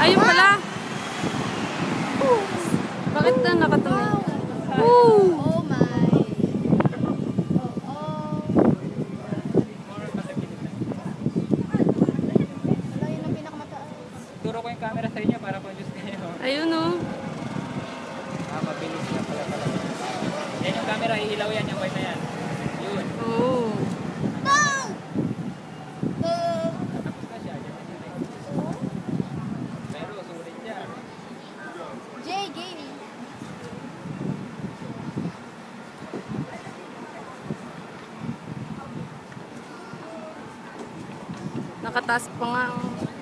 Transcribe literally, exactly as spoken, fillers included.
Ayun pala. Bakit na nakatumay? Woo! Oh my. Oh, oh. Wala, yun ang pinakamataas. Turo ko yung camera sa inyo para mag-use kayo. Ayun o. Ah, mabilis na pala pala. Yan yung camera, iilaw yan, yung white na yan. Yun. Oo. Go! Go! Tapos na siya. Pero, sulit siya. J, game. Nakataas pa nga.